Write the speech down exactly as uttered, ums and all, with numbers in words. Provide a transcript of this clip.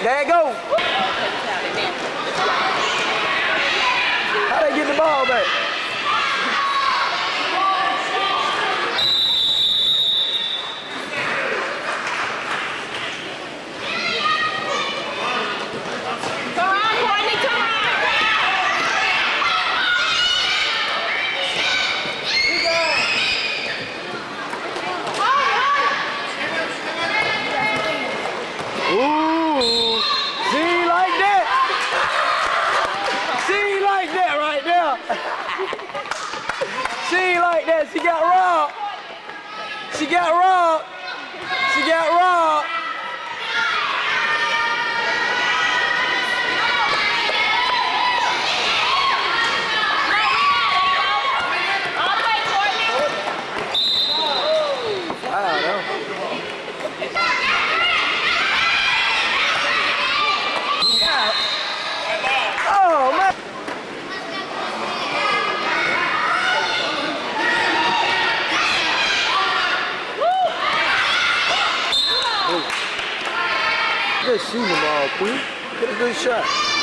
There you go. How they get the ball back? Ooh, she like that. She like that right there. She like that. She got robbed. She got robbed. She got robbed. Good shooting the ball, Queen. Get a good shot.